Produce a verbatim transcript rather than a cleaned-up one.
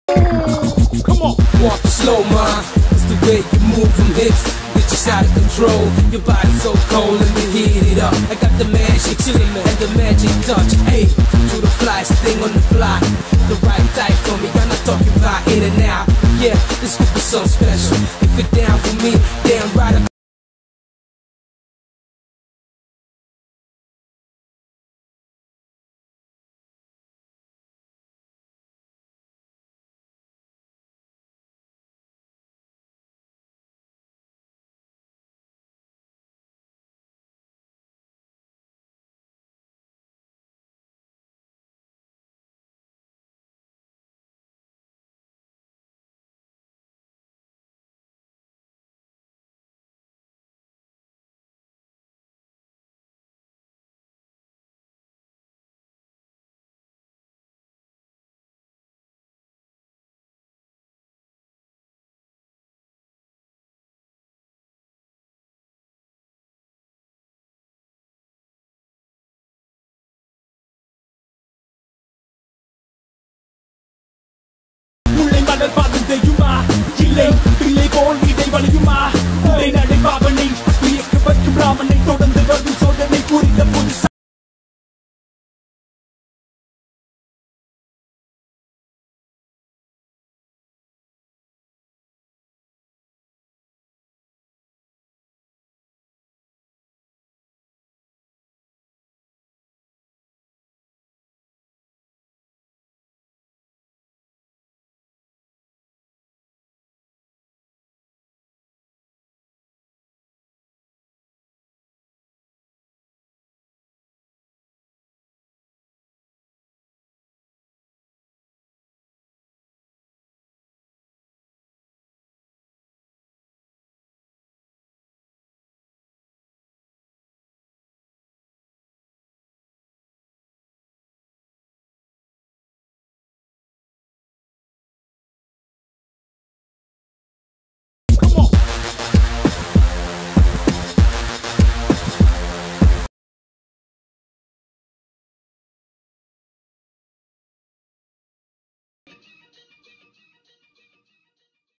Come on, walk slow, man. It's the way you move them hips. It's just out of control. Your body's so cold, let me heat it up. I got the magic to it and the magic touch. Hey, do the flyest thing on the block. The right type for me, I'm not talking about in and out. Yeah, this could be something special. If you're down for me, damn right.